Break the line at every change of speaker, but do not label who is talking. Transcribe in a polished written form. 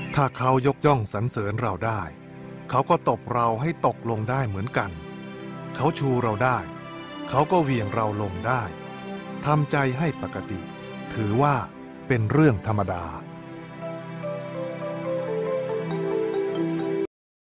ถ้าเขายกย่องสรรเสริญเราได้เขาก็ตบเราให้ตกลงได้เหมือนกันเขาชูเราได้เขาก็เหวี่ยงเราลงได้ทำใจให้ปกติถือว่าเป็นเรื่องธรรมดา